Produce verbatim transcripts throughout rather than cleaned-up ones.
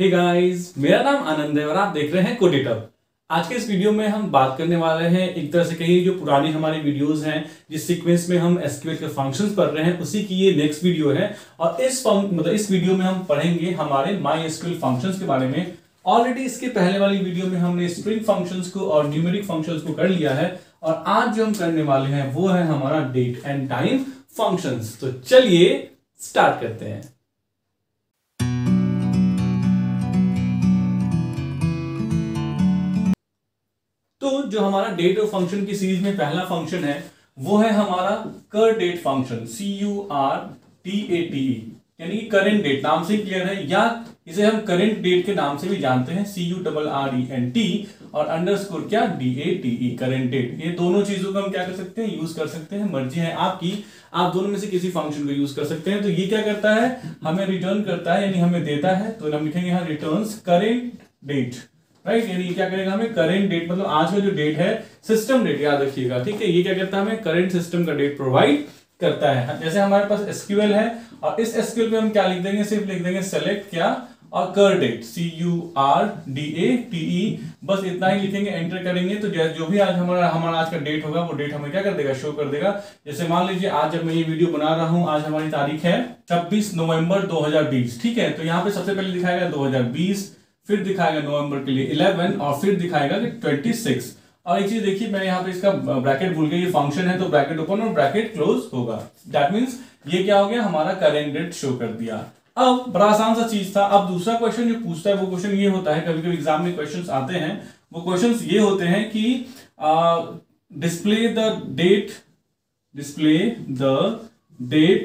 Hey guys, मेरा नाम आनंद है और आप देख रहे हैं कोडेटअप। आज के इस वीडियो में हम बात करने वाले हैं, एक तरह से कहिए जो पुरानी हमारी वीडियोस हैं, जिस सीक्वेंस में हम एसक्यूएल के फंक्शंस पढ़ रहे हैं, उसी की ये नेक्स्ट वीडियो है। और इस मतलब इस वीडियो में हम पढ़ेंगे हमारे माई एसक्यूएल फंक्शंस के बारे में। ऑलरेडी इसके पहले वाली वीडियो में हमने स्ट्रिंग फंक्शंस को और न्यूमेरिक फंक्शंस को कर लिया है, और आज जो हम करने वाले हैं वो है हमारा डेट एंड टाइम फंक्शंस। तो चलिए स्टार्ट करते हैं। तो जो हमारा डेट ऑफ फंक्शन की सीरीज में पहला फंक्शन है वो है हमारा curdate function, C U R T A T E, यानी कि करेंट डेट। नाम से क्लियर है, या इसे हम करेंट डेट के नाम से भी जानते हैं, C U double R E N T और अंडरस्कोर क्या D A T E, current date. ये दोनों चीजों को हम क्या कर सकते हैं, यूज कर सकते हैं, मर्जी है आपकी, आप दोनों में से किसी फंक्शन को यूज कर सकते हैं। तो ये क्या करता है, हमें रिटर्न करता है, यानी हमें देता है, तो हम लिखेंगे यहाँ रिटर्न्स करेंट डेट, राइट। यानी क्या करेगा हमें, करेंट डेट, मतलब आज का जो डेट है, सिस्टम डेट याद रखिएगा, ठीक है। ये क्या करता है, हमें करेंट सिस्टम का डेट प्रोवाइड करता है। जैसे हमारे पास एसक्यूएल है, और इस एसक्यूएल में हम क्या लिख देंगे, सिर्फ लिख देंगे सेलेक्ट क्या और curdate, C U R D A T E, बस इतना ही लिखेंगे, एंटर करेंगे। तो जो भी आज हमारा हमारा आज का डेट होगा वो डेट हमें क्या कर देगा, शो कर देगा। जैसे मान लीजिए आज जब मैं ये वीडियो बना रहा हूं, आज हमारी तारीख है छब्बीस नवंबर दो हजार बीस, ठीक है। तो यहाँ पे सबसे पहले दिखाएगा दो हजार बीस, फिर दिखाएगा नवंबर के लिए ग्यारह, और फिर दिखाएगा कि छब्बीस। और एक चीज देखिए, मैं यहाँ पे इसका ब्रैकेट भूल गया, ये फंक्शन है तो ब्रैकेट ओपन और ब्रैकेट क्लोज होगा। दैट मींस ये क्या हो गया, हमारा करेंट डेट शो कर दिया। अब बड़ा आसान सा चीज था। अब दूसरा क्वेश्चन जो पूछता है वो क्वेश्चन ये होता है, कभी कभी एग्जाम में क्वेश्चंस आते हैं, वो क्वेश्चंस ये होते हैं कि display the date display the date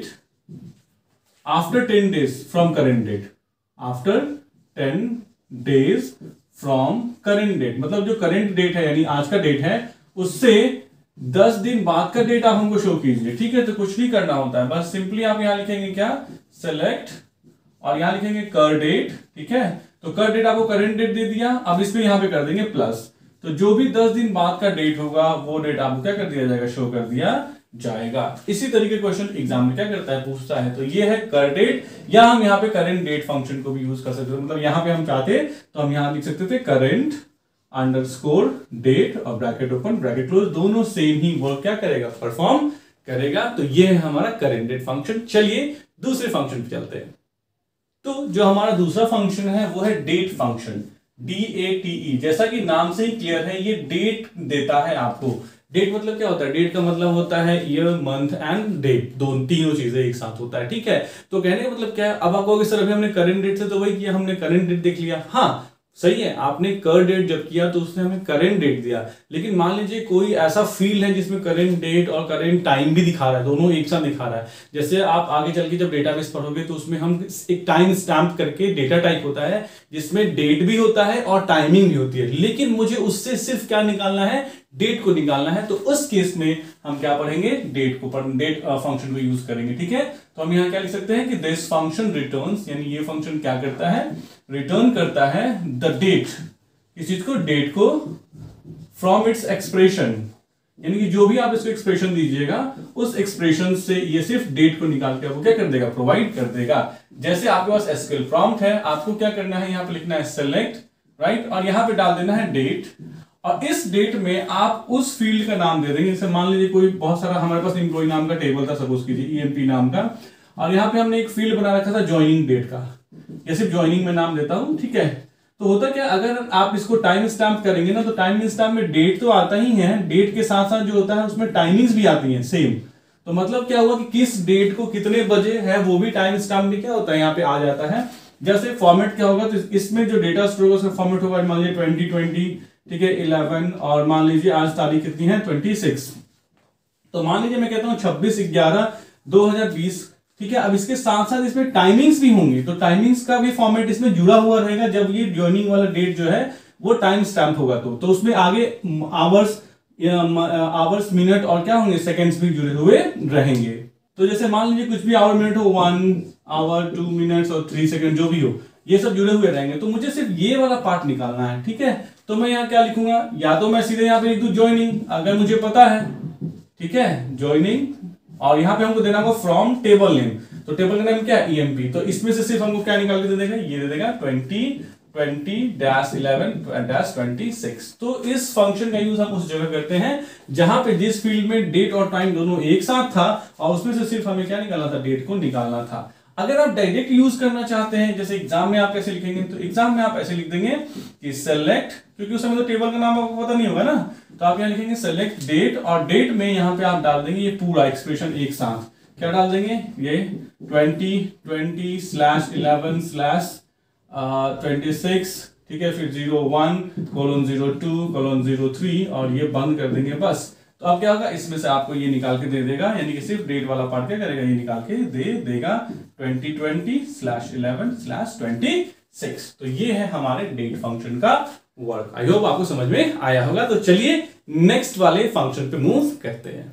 after ten days from current date, after ten days from current date, मतलब जो करेंट डेट है यानी आज का डेट है, उससे दस दिन बाद का डेट आप हमको शो कीजिए, ठीक है। तो कुछ नहीं करना होता है, बस सिंपली आप यहां लिखेंगे क्या, सेलेक्ट, और यहां लिखेंगे कर डेट, ठीक है। तो कर डेट आपको करेंट डेट दे दिया, अब इसमें यहां पे कर देंगे प्लस, तो जो भी दस दिन बाद का डेट होगा वो डेट आपको क्या कर दिया जाएगा, शो कर दिया जाएगा। इसी तरीके क्वेश्चन एग्जाम में क्या करता है, पूछता है। तो ये है कर डेट, या हम यहाँ पे करेंट डेट फंक्शन को भी यूज कर सकते थे, मतलब यहाँ पे हम चाहते तो हम यहाँ लिख सकते थे करेंट अंडरस्कोर डेट और ब्रैकेट ओपन ब्रैकेट क्लोज, दोनों सेम ही वर्क क्या करेगा, परफॉर्म करेगा। तो ये है हमारा करेंट डेट फंक्शन। चलिए दूसरे फंक्शन पे चलते हैं। तो जो हमारा दूसरा फंक्शन है वो है date function, D A T E. जैसा कि नाम से ही क्लियर है, ये डेट देता है आपको। डेट मतलब क्या होता है, डेट का मतलब होता है ईयर मंथ एंड डेट, दोनों तीनों चीजें एक साथ होता है, ठीक है। तो कहने का मतलब क्या है, अब आपको इस तरह हमने करेंट डेट से तो वही किया, हमने करेंट डेट देख लिया, हाँ सही है, आपने कर डेट जब किया तो उसने हमें करेंट डेट दिया। लेकिन मान लीजिए कोई ऐसा फील्ड है जिसमें करेंट डेट और करेंट टाइम भी दिखा रहा है, दोनों एक साथ दिखा रहा है। जैसे आप आगे चल के जब डेटाबेस पढ़ोगे तो उसमें हम एक टाइम स्टैम्प करके डेटा टाइप होता है, जिसमें डेट भी होता है और टाइमिंग भी होती है, लेकिन मुझे उससे सिर्फ क्या निकालना है, डेट को निकालना है। तो उस केस में हम क्या पढ़ेंगे, डेट को पढ़ डेट फंक्शन को यूज करेंगे, ठीक है। तो हम यहाँ क्या लिख सकते हैं कि दिस फंक्शन रिटर्न्स, यानी ये फंक्शन क्या करता है, रिटर्न करता है द डेट, इस चीज को, डेट को, फ्रॉम इट्स एक्सप्रेशन, यानी कि जो भी आप इसको एक्सप्रेशन दीजिएगा उस एक्सप्रेशन से ये सिर्फ डेट को निकाल के आपको क्या कर देगा, प्रोवाइड कर देगा। जैसे आपके पास एसक्यूएल प्रॉम्प्ट है, आपको क्या करना है, यहाँ पे लिखना है सेलेक्ट, राइट, और यहाँ पे डाल देना है डेट, और इस डेट में आप उस फील्ड का नाम दे देंगे। जैसे मान लीजिए कोई बहुत सारा हमारे पास एम्प्लॉय नाम का टेबल था, सपोज कीजिए ईएमपी नाम का, और यहाँ पे हमने एक फील्ड बना रखा था ज्वाइनिंग डेट का, या सिर्फ ज्वाइनिंग में नाम देता हूं, ठीक है। तो होता क्या, अगर आप इसको टाइम स्टैम्प करेंगे ना, तो टाइम स्टैम्प में डेट तो आता ही है, डेट के साथ साथ जो होता है उसमें टाइमिंग्स भी आती हैं सेम। तो मतलब क्या हुआ कि किस डेट को कितने बजे है वो भी टाइम स्टैम्प में क्या होता है, यहाँ पे आ जाता है। जैसे फॉर्मेट क्या होगा, तो इसमें जो डेटा स्टोर होगा उसका फॉर्मेट होगा, मान लीजिए ट्वेंटी ट्वेंटी, ठीक है, इलेवन, और मान लीजिए आज तारीख कितनी है, छब्बीस। तो मान लीजिए मैं कहता हूँ छब्बीस ग्यारह दो हजार बीस, ठीक है। अब इसके साथ साथ इसमें टाइमिंग्स भी होंगी, तो टाइमिंग्स का भी फॉर्मेट इसमें जुड़ा हुआ रहेगा। जब ये ज्वाइनिंग वाला डेट जो है वो टाइम स्टैम्प होगा, तो तो उसमें आगे आवर्स आवर्स मिनट और क्या होंगे, सेकंड्स भी जुड़े हुए रहेंगे। तो जैसे मान लीजिए कुछ भी आवर मिनट हो, वन आवर टू मिनट्स और थ्री सेकंड जो भी हो, ये सब जुड़े हुए रहेंगे। तो मुझे सिर्फ ये वाला पार्ट निकालना है, ठीक है। तो मैं यहाँ क्या लिखूंगा, या तो मैं सीधे यहाँ पे लिख दूं ज्वाइनिंग, अगर मुझे पता है, ठीक है, ज्वाइनिंग और यहाँ पे हमको देना होगा फ्रॉम टेबल नेम, तो टेबल का नेम क्या है ईएमपी, तो इसमें से सिर्फ हमको क्या निकाल के दे देगा, ये दे देगा twenty twenty dash eleven dash twenty six. तो इस फंक्शन का यूज हम उस जगह करते हैं जहां पे जिस फील्ड में डेट और टाइम दोनों एक साथ था और उसमें से सिर्फ हमें क्या निकालना था, डेट को निकालना था। अगर आप डायरेक्ट यूज करना चाहते हैं, जैसे एग्जाम में आप कैसे लिखेंगे, तो एग्जाम में आप ऐसे लिख देंगे कि सेलेक्ट, क्योंकि उस समय तो टेबल का नाम आपको पता नहीं होगा ना, तो आप यहाँ लिखेंगे सेलेक्ट डेट, और डेट में यहाँ पे आप डाल देंगे ये पूरा एक्सप्रेशन एक साथ, क्या डाल देंगे, ये twenty twenty slash eleven slash twenty six, ठीक है, फिर zero one colon zero two colon zero three, और ये बंद कर देंगे बस। तो अब क्या होगा, इसमें से आपको ये निकाल के दे देगा, यानी कि सिर्फ डेट वाला पार्ट क्या करेगा, ये निकाल के दे देगा twenty twenty slash eleven slash twenty six. तो ये है हमारे डेट फंक्शन का वर्क। आई होप आपको समझ में आया होगा। तो चलिए नेक्स्ट वाले फंक्शन पे मूव करते हैं।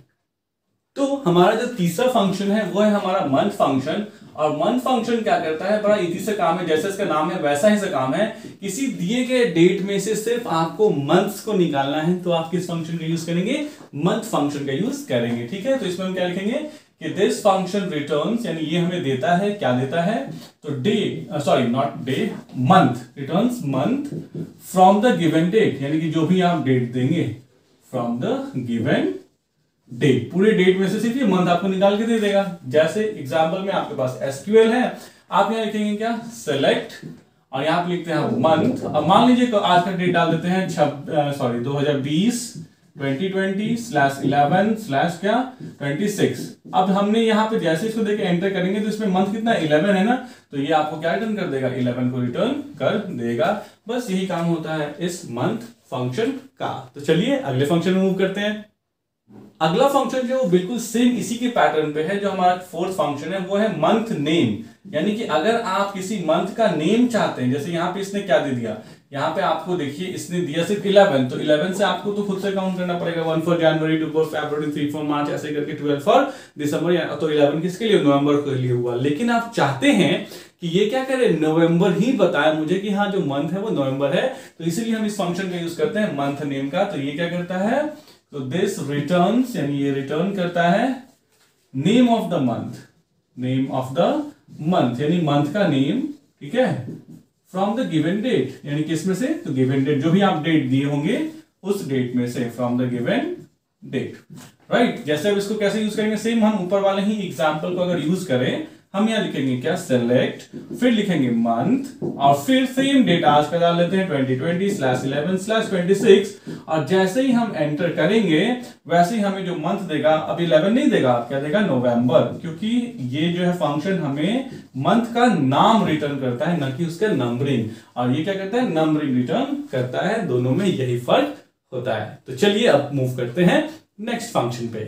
तो हमारा जो तीसरा फंक्शन है वो है हमारा मंथ फंक्शन, और मंथ फंक्शन क्या करता है, बड़ा इजी सा काम है, जैसे इसका नाम है वैसा ही सा काम है। किसी दिए गए डेट में से सिर्फ आपको मंथ्स को निकालना है, तो आप किस फंक्शन का यूज करेंगे, मंथ फंक्शन का यूज करेंगे, ठीक है। तो इसमें हम क्या लिखेंगे कि दिस फंक्शन रिटर्न्स, यानी ये हमें देता है, क्या देता है, तो day, sorry not day, month, returns month from the given date, यानी कि जो भी आप डेट देंगे फ्रॉम द गिवन डेट, पूरे डेट में से सिर्फ ये मंथ आपको निकाल के दे देगा। जैसे एग्जांपल में आपके पास एसक्यूएल है, आप यहाँ लिखेंगे क्या, सेलेक्ट, और यहाँ पे लिखते हैं मंथ। अब मान लीजिए आज का डेट डाल देते हैं सॉरी दो हजार बीस twenty twenty slash eleven slash क्या ट्वेंटी सिक्स। अब हमने यहाँ पे जैसे इसको देके एंटर करेंगे तो इसमें मंथ कितना इलेवन है ना, तो ये आपको क्या रिटर्न कर देगा, इलेवन को रिटर्न कर देगा। बस यही काम होता है इस मंथ फंक्शन का। तो चलिए अगले फंक्शन में मूव करते हैं। अगला फंक्शन जो बिल्कुल सेम इसी के पैटर्न पे है, जो हमारा फोर्थ फंक्शन है वो है मंथ नेम, यानी कि अगर आप किसी मंथ का नेम चाहते हैं, जैसे यहाँ पे इसने क्या दे दिया, यहाँ पे आपको देखिए इसने दिया सिर्फ इलेवन, तो इलेवन से आपको तो खुद से काउंट करना पड़ेगा, one for January, two for February, three for March, ऐसे करके ट्वेल्व फॉर दिसंबर, तो इलेवन किसके लिए, नवंबर के लिए हुआ। लेकिन आप चाहते हैं कि ये क्या करे, नवंबर ही बताए मुझे कि हाँ जो मंथ है वो नवंबर है, तो इसीलिए हम इस फंक्शन का यूज करते हैं मंथ नेम का। तो ये क्या करता है, तो दिस रिटर्न्स, यानी ये रिटर्न करता है name of the month, name of the month, यानी मंथ का नेम, ठीक है, फ्रॉम द गिवन डेट, यानी किस में से, तो गिवन डेट, जो भी आप डेट दिए होंगे उस डेट में से, from the given date, right. जैसे अब इसको कैसे यूज करेंगे, सेम हम ऊपर वाले ही एग्जांपल को अगर यूज करें, हम यहां लिखेंगे क्या, सेलेक्ट, फिर लिखेंगे मंथ, और फिर सेम डेट आज का डाल लेते हैं twenty twenty slash eleven slash twenty six, और जैसे ही हम एंटर करेंगे वैसे ही हमें जो मंथ देगा, अब इलेवन नहीं देगा, क्या देगा, नवंबर, क्योंकि ये जो है फंक्शन हमें मंथ का नाम रिटर्न करता है, न कि उसका नंबरिंग, और ये क्या करता है, नंबरिंग रिटर्न करता है। दोनों में यही फर्क होता है। तो चलिए अब मूव करते हैं नेक्स्ट फंक्शन पे।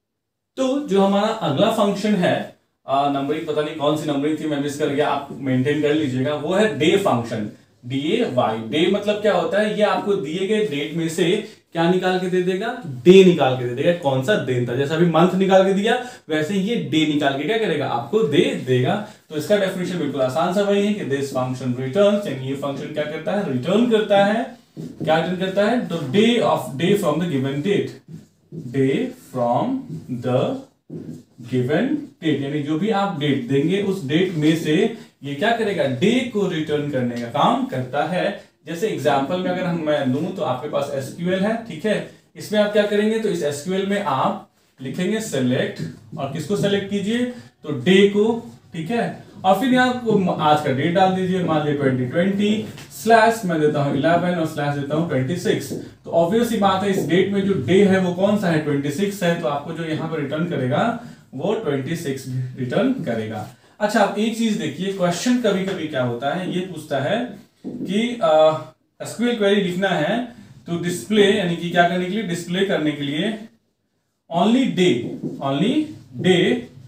तो जो हमारा अगला फंक्शन है, नंबरिंग पता नहीं कौन सी नंबरिंग थी, मैं मिस कर गया, आप मेंटेन कर लीजिएगा, वो है day function, D A Y. Day मतलब क्या होता है, ये आपको दिए गए डेट में से क्या निकाल के दे देगा, डे निकाल के दे देगा, कौन सा दिन था, जैसा अभी मंथ निकाल के दिया वैसे ये डे निकाल के क्या करेगा, आपको दे देगा। तो इसका डेफिनेशन बिल्कुल आसान सा वही है कि दिस फंक्शन रिटर्न्स, यानी ये फंक्शन क्या करता है, रिटर्न करता है, क्या रिटर्न करता है, तो day of day from the given date, day from the given date, यानी जो भी आप डेट देंगे उस डेट में से ये क्या करेगा, डे को रिटर्न करने का काम करता है। जैसे एग्जांपल में अगर हम मैं दूं तो आपके पास एसक्यूएल है, ठीक है, इसमें आप क्या करेंगे, तो इस एसक्यूएल में आप लिखेंगे सेलेक्ट, और किसको सेलेक्ट कीजिए, तो डे को, ठीक है, और फिर यहाँ को आज का डेट डाल दीजिए, मान लीजिए ट्वेंटी ट्वेंटी स्लैश मैं देता हूं इलेवन और स्लैश देता हूं ट्वेंटी सिक्स। तो ऑब्वियस ही बात है, इस डेट में जो डे है वो कौन सा है, ट्वेंटी सिक्स है, तो आपको जो यहाँ पर रिटर्न करेगा वो ट्वेंटी सिक्स रिटर्न करेगा। अच्छा, अब एक चीज देखिए, क्वेश्चन कभी कभी क्या होता है, ये पूछता है कि एसक्यूएल क्वेरी लिखना है तो डिस्प्ले, यानी कि क्या करने के लिए, डिस्प्ले करने के लिए only day, only day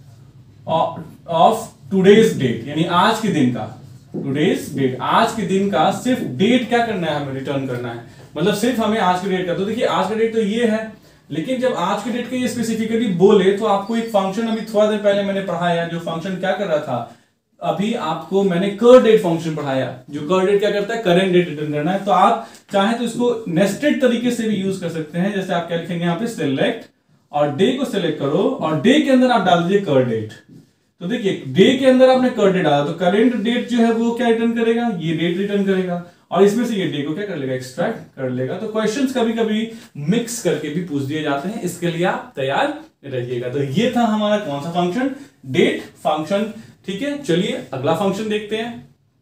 of today's date, यानी आज के दिन का, टुडेज डेट, आज के दिन का सिर्फ डेट क्या करना है, हमें रिटर्न करना है, मतलब सिर्फ हमें आज के डेट का। तो देखिए आज का डेट तो ये है, लेकिन जब आज के डेट के ये स्पेसिफिकली बोले तो आपको एक फंक्शन अभी थोड़ा देर पहले मैंने पढ़ाया, जो फंक्शन क्या कर रहा था, अभी आपको मैंने कर डेट फंक्शन पढ़ाया, जो कर डेट क्या करता है, करेंट डेट रिटर्न करना है। तो आप चाहे तो इसको नेस्टेड तरीके से भी यूज कर सकते हैं, जैसे आप क्या लिखेंगे यहाँ पे, सेलेक्ट, और डे को सिलेक्ट करो और डे के अंदर आप डाल दीजिए कर डेट। तो देखिए डे के अंदर आपने कर डेट डाला तो करेंट डेट जो है वो क्या रिटर्न करेगा, ये डेट रिटर्न करेगा और इसमें से ये डे को क्या कर लेगा, एक्सट्रैक्ट कर लेगा। तो क्वेश्चंस कभी कभी मिक्स करके भी पूछ दिए जाते हैं, इसके लिए आप तैयार रहिएगा। तो ये था हमारा कौन सा फंक्शन, डेट फंक्शन। ठीक है, चलिए अगला फंक्शन देखते हैं।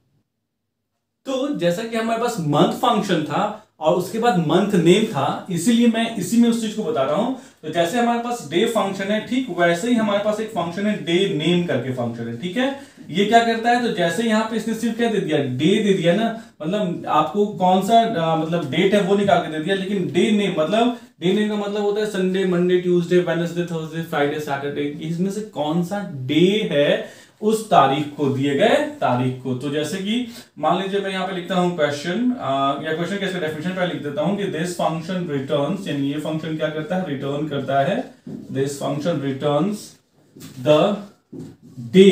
तो जैसा कि हमारे पास मंथ फंक्शन था और उसके बाद मंथ नेम था, इसीलिए मैं इसी में उस चीज को बता रहा हूं। तो जैसे हमारे पास डे फंक्शन है, ठीक वैसे ही हमारे पास एक फंक्शन है डे नेम करके फंक्शन है। ठीक है, ये क्या करता है, तो जैसे यहाँ पे इसने सिर्फ क्या दे दिया, डे दे दिया ना, मतलब आपको कौन सा आ, मतलब डेट है वो निकाल के दे दिया, लेकिन डे नेम मतलब डे नेम का मतलब होता है Sunday, Monday, Tuesday, Wednesday, Thursday, Friday, Saturday, इसमें से कौन सा डे है उस तारीख को, दिए गए तारीख को। तो जैसे कि मान लीजिए मैं यहाँ पे लिखता हूँ क्वेश्चन, या क्वेश्चन कैसे डेफिनेशन पे लिख देता हूँ कि दिस फंक्शन रिटर्न्स, यानी ये फंक्शन क्या करता है, रिटर्न करता है, this function returns the day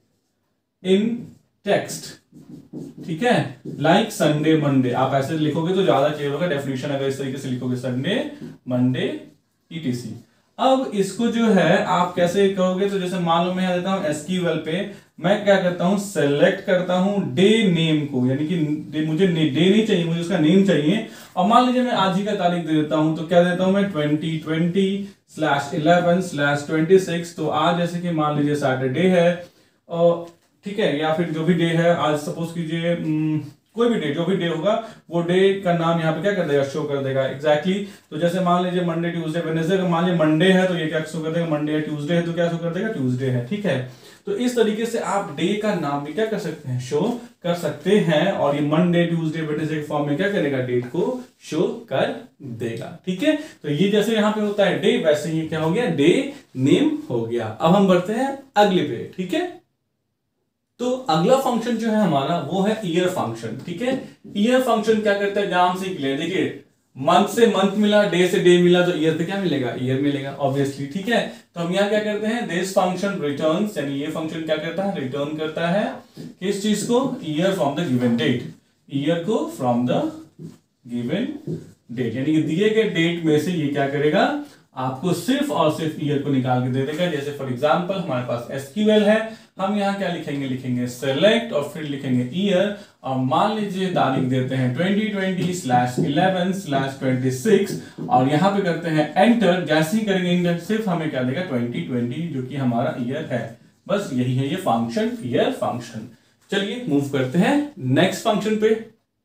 in text. ठीक है, लाइक संडे, मंडे, आप ऐसे लिखोगे तो ज्यादा क्लियर होगा डेफिनेशन, अगर इस तरीके से लिखोगे संडे, मंडे, ईटीसी। अब इसको जो है आप कैसे करोगे, तो जैसे मान लो मैं देता हूं एसक्यूएल पे, मैं क्या करता हूं, सेलेक्ट करता हूं डे नेम को, यानी कि मुझे डे नहीं चाहिए, मुझे उसका नेम चाहिए। और मान लीजिए मैं आज ही का तारीख दे देता हूं, तो क्या देता हूं मैं twenty twenty slash eleven slash twenty six. तो आज जैसे कि मान लीजिए सैटरडे है, और ठीक है, या फिर जो भी डे है आज, सपोज कीजिए कोई भी डे, जो भी डे होगा वो डे का नाम यहाँ पे क्या कर देगा, शो कर देगा एग्जैक्टली exactly। तो जैसे मान लीजिए मंडे, ट्यूसडे, वेडनेसडे, मान लीजिए मंडे है तो ये क्या शो कर देगा, मंडे है। ट्यूसडे है तो क्या शो कर देगा, ट्यूसडे है। ठीक है, तो इस तरीके से आप डे का नाम भी क्या कर सकते हैं, शो कर सकते हैं, और ये मंडे, ट्यूसडे, वेडनेसडे के फॉर्म में क्या करेगा, डेट को शो कर देगा। ठीक है, तो ये जैसे यहाँ पे होता है डे, वैसे ही क्या हो गया, डे नेम हो गया। अब हम बढ़ते हैं अगले पे। ठीक है, तो अगला फंक्शन जो है हमारा वो है ईयर फंक्शन। ठीक है, ईयर फंक्शन क्या करता है, नाम से क्लियर, देखिए मंथ से मंथ मिला, डे से डे मिला, तो ईयर पे क्या मिलेगा, ईयर मिलेगा ऑब्वियसली। ठीक है, तो हम यहाँ क्या करते हैं, दिस फंक्शन रिटर्न्स, यानी ये फंक्शन क्या करता है, रिटर्न करता है किस चीज को, year from the given date, year को फ्रॉम द गिवन डेट, यानी कि दिए गए डेट में से ये क्या करेगा, आपको सिर्फ और सिर्फ ईयर को निकाल के दे देगा। जैसे फॉर एग्जांपल हमारे पास एसक्यूएल है, हम यहाँ क्या लिखेंगे, लिखेंगे सेलेक्ट और फिर लिखेंगे ईयर, और मान लीजिए तारीख देते हैं twenty twenty slash eleven slash twenty six, और यहाँ पे करते हैं एंटर। जैसे ही करेंगे एंटर, सिर्फ हमें क्या देगा, ट्वेंटी ट्वेंटी, जो कि हमारा ईयर है। बस यही है ये फंक्शन, ईयर फंक्शन। चलिए मूव करते हैं नेक्स्ट फंक्शन पे।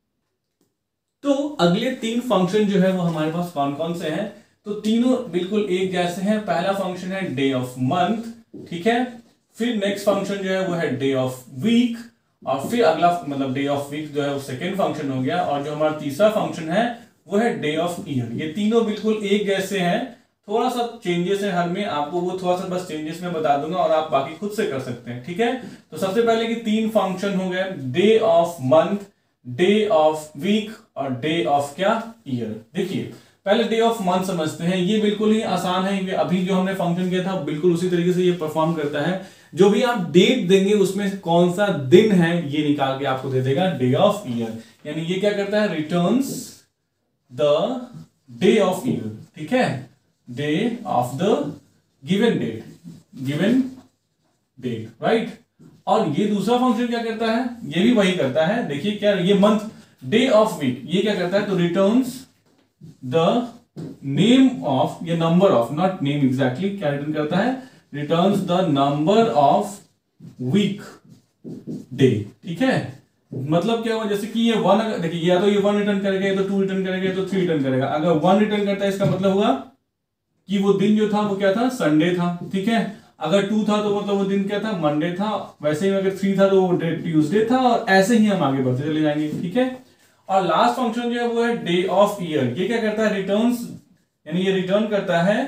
तो अगले तीन फंक्शन जो है वो हमारे पास कौन कौन से हैं, तो तीनों बिल्कुल एक जैसे हैं। पहला फंक्शन है डे ऑफ मंथ, ठीक है, फिर नेक्स्ट फंक्शन जो है वो है डे ऑफ वीक, और फिर अगला मतलब डे ऑफ वीक जो है वो सेकेंड फंक्शन हो गया, और जो हमारा तीसरा फंक्शन है वो है डे ऑफ ईयर। ये तीनों बिल्कुल एक जैसे हैं, थोड़ा सा चेंजेस है हर में, आपको वो थोड़ा सा बस चेंजेस में बता दूंगा और आप बाकी खुद से कर सकते हैं। ठीक है, तो सबसे पहले कि तीन फंक्शन हो गए, day of month, day of week और डे ऑफ क्या, ईयर। देखिए पहले डे ऑफ मंथ समझते हैं, ये बिल्कुल ही आसान है, ये अभी जो हमने फंक्शन किया था बिल्कुल उसी तरीके से ये परफॉर्म करता है। जो भी आप डेट देंगे उसमें कौन सा दिन है ये निकाल के आपको दे देगा डे ऑफ ईयर, यानी ये क्या करता है, returns the day of year. ठीक है, day of the given date, given date, right. और ये दूसरा फंक्शन क्या करता है, ये भी वही करता है। देखिए क्या, ये मंथ, डे ऑफ वीक, ये क्या करता है, तो रिटर्न्स द नेम ऑफ, ये number of, not name exactly, क्या रिटर्न करता है, returns the number of week day. ठीक है, मतलब क्या हुआ, जैसे कि ये वन, देखिए या तो ये वन रिटर्न करेगा, या तो टू रिटर्न करेगा, या तो थ्री रिटर्न करेगा। अगर वन रिटर्न करता है इसका मतलब हुआ कि वो दिन जो था वो क्या था, संडे था। ठीक है, अगर टू था तो मतलब वो दिन क्या था, मंडे था। वैसे ही अगर थ्री था तो वो ट्यूसडे था, और ऐसे ही हम आगे बढ़ते चले जाएंगे। ठीक है, और लास्ट फंक्शन जो है वो है डे ऑफ ईयर। ये क्या करता है, रिटर्न्स, यानी ये रिटर्न करता है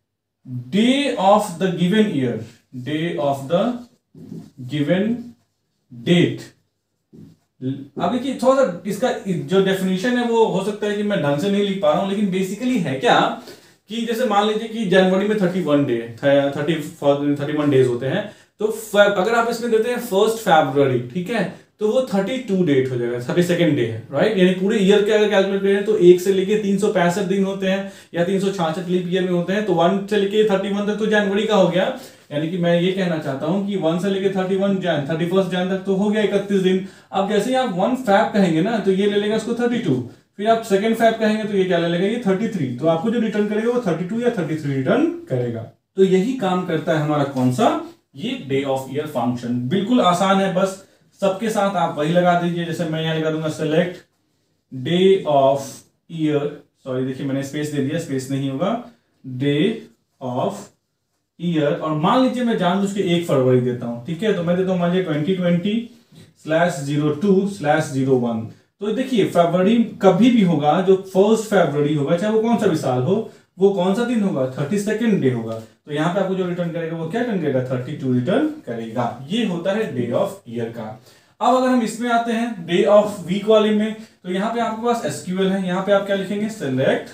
day of the given year, day of the given date. अब देखिए थोड़ा सा इसका जो डेफिनेशन है वो हो सकता है कि मैं ढंग से नहीं लिख पा रहा हूं, लेकिन बेसिकली है क्या कि जैसे मान लीजिए कि जनवरी में thirty one day thirty thirty one days होते हैं, तो अगर आप इसमें देते हैं फर्स्ट फरवरी, ठीक है, तो वो थर्टी टू डेट हो जाएगा, थर्टी सेकेंड डे है, राइट। यानी पूरे ईयर के अगर कैलकुलेट करें तो एक से लेके तीन सौ पैंसठ दिन होते हैं या तीन सौ छियासठ लीप ईयर में होते हैं, तो वन से लेके थर्टी वन तक तो जनवरी का हो गया। यानी कि मैं ये कहना चाहता हूं कि वन से लेके thirty one Jan thirty first Jan तक तो हो गया इकतीस दिन। अब जैसे ही आप वन फैब कहेंगे ना तो ये ले लेगा इसको थर्टी टू, फिर आप सेकंड फैब कहेंगे तो ये क्या ले लेगा, ये थर्टी थ्री। तो आपको जो रिटर्न करेगा वो थर्टी टू या थर्टी थ्री रिटर्न करेगा। तो यही काम करता है हमारा कौन सा, ये डे ऑफ ईयर फंक्शन। बिल्कुल आसान है, बस सबके साथ आप वही लगा दीजिए। जैसे मैं यहां लगा दूंगा select day of year, sorry देखिए मैंने स्पेस दे दिया, स्पेस नहीं होगा, डे ऑफ ईयर। और मान लीजिए मैं जानबूझ के एक फरवरी देता हूं, ठीक है। तो मैं देता हूं मान लीजिए twenty twenty slash zero two slash zero one. तो देखिए फरवरी कभी भी होगा, जो फर्स्ट फरवरी होगा चाहे वो कौन सा भी साल हो, वो कौन सा दिन होगा, थर्टी सेकेंड डे होगा। तो यहाँ पे आपको जो रिटर्न करेगा वो क्या रिटर्न करेगा, थर्टी टू रिटर्न करेगा। ये होता है डे ऑफ ईयर का। अब अगर हम इसमें आते हैं डे ऑफ वीक वाले में, तो यहाँ पे आपके पास एसक्यूएल है। यहाँ पे आप क्या लिखेंगे, select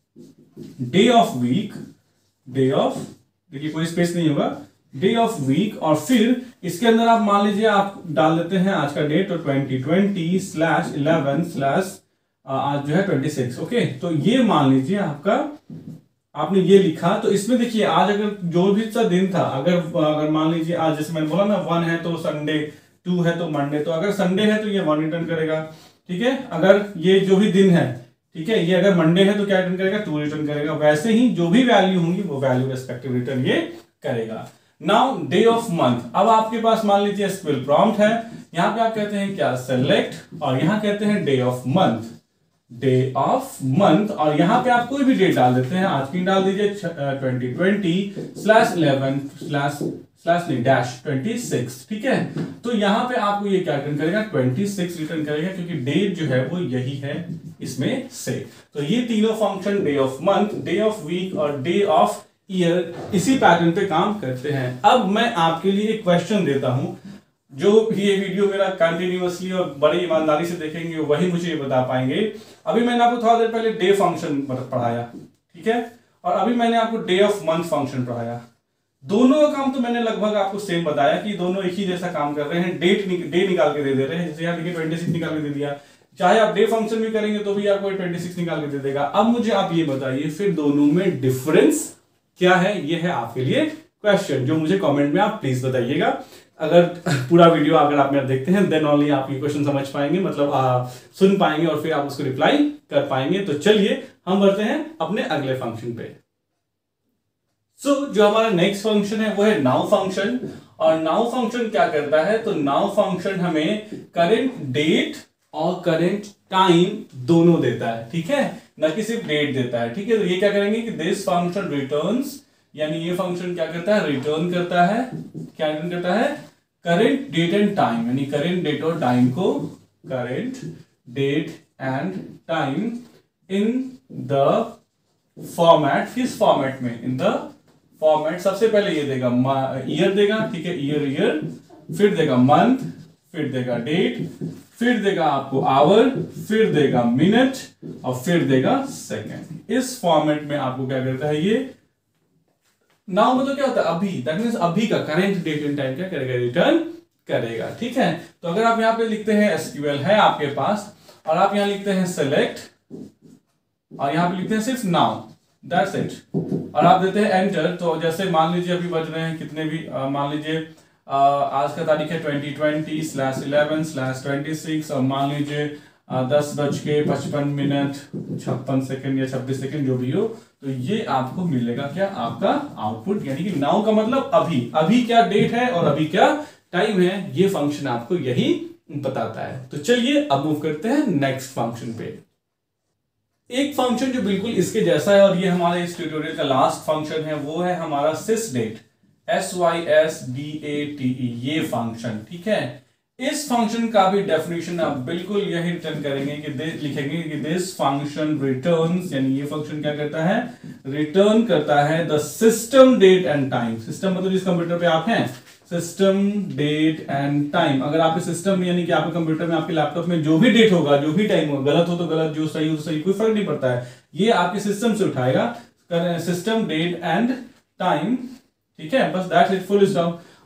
day of week, day of, देखिए कोई स्पेस नहीं होगा, डे ऑफ वीक। और फिर इसके अंदर आप मान लीजिए आप डाल देते हैं आज का डेट, तो twenty twenty slash eleven slash आज जो है ट्वेंटी सिक्स। ओके, तो ये मान लीजिए आपका, आपने ये लिखा। तो इसमें देखिए आज अगर जो भी सा दिन था, अगर अगर मान लीजिए आज जैसे मैंने बोला ना वन है तो संडे, टू है तो मंडे, तो अगर संडे है तो ये वन रिटर्न करेगा, ठीक है। अगर ये जो भी दिन है, ठीक है, ये अगर मंडे है तो क्या रिटर्न करेगा, टू रिटर्न करेगा। वैसे ही जो भी वैल्यू होंगी वो वैल्यू रेस्पेक्टिव रिटर्न ये करेगा। नाउ डे ऑफ मंथ, अब आपके पास मान लीजिए एसक्यूएल प्रॉम्प्ट है, यहाँ पे आप कहते हैं क्या, सेलेक्ट, और यहाँ कहते हैं day of month, day of month. और यहाँ पे आप कोई भी डेट डाल देते हैं, आज की डाल दीजिए twenty twenty slash eleven slash slash नहीं डैश ट्वेंटी सिक्स, ठीक है। तो यहाँ पे आपको ये क्या रिटर्न करेगा, ट्वेंटी सिक्स रिटर्न करेगा, क्योंकि डेट जो है वो यही है इसमें से। तो ये तीनों function day of month, day of week और डे ऑफ ईयर इसी पैटर्न पे काम करते हैं। अब मैं आपके लिए एक क्वेश्चन देता हूं, जो ये वीडियो मेरा कंटिन्यूअसली और बड़ी ईमानदारी से देखेंगे वही मुझे ये बता पाएंगे। अभी मैंने आपको थोड़ा देर पहले डे फंक्शन पढ़ाया, ठीक है, और अभी मैंने आपको डे ऑफ मंथ फंक्शन पढ़ाया। दोनों का काम तो मैंने लगभग आपको सेम बताया कि दोनों एक ही जैसा काम कर रहे हैं, डेट डे निकाल के दे दे रहे हैं। जैसे यहाँ देखिए ट्वेंटी सिक्स निकाल के दे दिया, चाहे आप डे फंक्शन भी करेंगे तो भी आपको ट्वेंटी सिक्स निकाल के दे देगा। अब मुझे आप ये बताइए फिर दोनों में डिफरेंस क्या है, ये है आपके लिए क्वेश्चन, जो मुझे कमेंट में आप प्लीज बताइएगा। अगर पूरा वीडियो अगर आप मेरा देखते हैं देन ओनली आप ये क्वेश्चन समझ पाएंगे, मतलब आ, सुन पाएंगे और फिर आप उसको रिप्लाई कर पाएंगे। तो चलिए हम बढ़ते हैं अपने अगले फंक्शन पे। सो so, जो हमारा नेक्स्ट फंक्शन है वो है नाउ फंक्शन। और नाउ फंक्शन क्या करता है, तो नाउ फंक्शन हमें करेंट डेट और करेंट टाइम दोनों देता है, ठीक है, न कि सिर्फ डेट देता है, ठीक है। तो ये क्या करेंगे कि दिस फंक्शन रिटर्न्स, यानी ये फंक्शन क्या करता है, रिटर्न करता है, क्या रिटर्न करता है, करेंट डेट एंड टाइम, यानी करेंट डेट और टाइम को, current date and time in the format, किस फॉर्मेट में, इन द फॉर्मेट। सबसे पहले ये देगा ईयर देगा, ठीक है, ईयर ईयर, फिर देगा मंथ, फिर देगा डेट, फिर देगा आपको आवर, फिर देगा मिनट और फिर देगा सेकंड। इस फॉर्मेट में आपको क्या करता है ये नाउ, मतलब क्या होता है अभी, दैट मींस अभी का करेंट डेट एंड टाइम क्या करेगा, रिटर्न करेगा, ठीक है। तो अगर आप यहां पे लिखते हैं एसक्यूएल है आपके पास और आप यहां लिखते हैं सेलेक्ट और यहां पे लिखते हैं सिर्फ नाउ, दैट्स इट, और आप देते हैं एंटर। तो जैसे मान लीजिए अभी बज रहे हैं कितने भी, आ, मान लीजिए आज का तारीख है twenty twenty slash eleven slash twenty six और मान लीजिए दस बज के पचपन मिनट छप्पन सेकंड या छब्बीस सेकंड जो भी हो, तो ये आपको मिलेगा क्या, आपका आउटपुट। यानी कि नाउ का मतलब अभी, अभी क्या डेट है और अभी क्या टाइम है, ये फंक्शन आपको यही बताता है। तो चलिए अब मूव करते हैं नेक्स्ट फंक्शन पे। एक फंक्शन जो बिल्कुल इसके जैसा है और ये हमारे इस ट्यूटोरियल का लास्ट फंक्शन है, वो है हमारा sys date, S Y S D A T E, ये फंक्शन, ठीक है। इस फंक्शन का भी डेफिनेशन आप बिल्कुल यही रिटर्न करेंगे कि लिखेंगे कि दिस फंक्शन रिटर्न्स, यानी ये फंक्शन क्या करता है, रिटर्न करता है the system date and time. System मतलब जिस कंप्यूटर पे आप हैं, सिस्टम डेट एंड टाइम। अगर आपके सिस्टम यानी कि आपके कंप्यूटर में, आपके लैपटॉप में जो भी डेट होगा, जो भी टाइम होगा, गलत हो तो गलत, जो सही हो तो सही, कोई फर्क नहीं पड़ता है, ये आपके सिस्टम से उठाएगा, सिस्टम डेट एंड टाइम, ठीक है, बस दैट्स इट, फुल स्टॉप।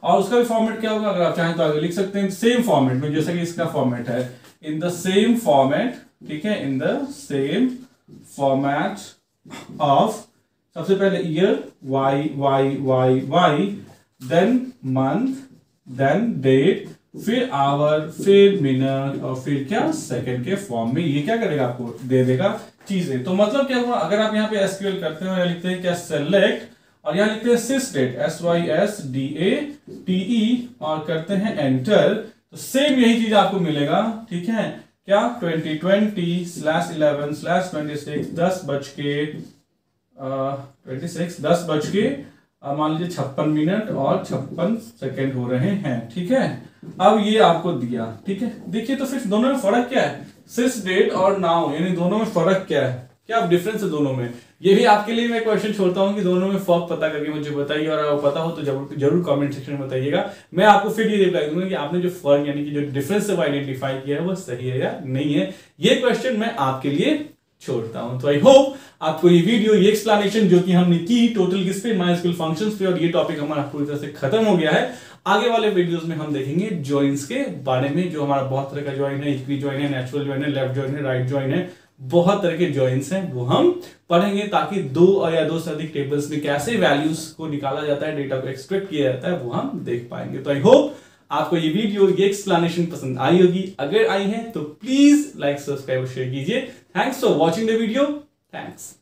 और उसका भी फॉर्मेट क्या होगा, अगर आप चाहें तो आगे लिख सकते हैं सेम फॉर्मेट में, जैसा कि इसका फॉर्मेट है, इन द सेम फॉर्मेट, ठीक है, in the same format of सबसे पहले year Y Y Y Y, then month, then date, फिर आवर, फिर मिनट और फिर क्या सेकंड के फॉर्म में ये क्या करेगा, आपको दे देगा चीजें। तो मतलब क्या हुआ, अगर आप यहाँ पे एसक्यूएल करते हो, या लिखते हैं क्या सेलेक्ट, और यहाँ लिखते हैं sysdate, S Y S D A T E, और करते हैं एंटर, तो सेम यही चीज आपको मिलेगा, ठीक है, क्या twenty twenty slash eleven slash twenty six दस बज के ट्वेंटी सिक्स दस बज के मान लीजिए छप्पन मिनट और छप्पन सेकेंड हो रहे हैं, ठीक है। अब ये आपको दिया, ठीक है। देखिए तो फिर दोनों में फर्क क्या है, सिस डेट और नाउ, यानी दोनों में फर्क क्या है, क्या डिफरेंस है दोनों में, ये भी आपके लिए मैं क्वेश्चन छोड़ता हूं कि दोनों में फर्क पता करके मुझे बताइए, और अगर पता हो तो जरूर जरूर कमेंट सेक्शन में बताइएगा। मैं आपको फिर ये रिप्लाई दूंगा कि आपने जो फर्क यानी कि जो डिफरेंस है वो आइडेंटिफाई किया है वो सही है या नहीं है। ये क्वेश्चन मैं आपके लिए छोड़ता हूं। तो आई होप आपको ये वीडियो, ये एक्सप्लेनेशन जो कि हमने की टोटल किस पे, माइस्क्यूएल फंक्शंस पे, और ये टॉपिक हमारा पूरी तरह से खत्म हो गया है। आगे वाले वीडियोस में हम देखेंगे जॉइंस के बारे में, जो हमारा बहुत तरह का जॉइन है, इक्वी जॉइन है, नेचुरल जॉइन है, लेफ्ट जॉइन है, राइट जॉइन है, बहुत तरह के जॉइंस हैं वो हम पढ़ेंगे, ताकि दो या दो से अधिक टेबल्स में कैसे वैल्यूज को निकाला जाता है, डेटा को एक्सट्रैक्ट किया जाता है, वो हम देख पाएंगे। तो आई होप आपको ये वीडियो, ये एक्सप्लेनेशन पसंद आई होगी। अगर आई है तो प्लीज लाइक, सब्सक्राइब और शेयर कीजिए। Thanks for watching the video. Thanks.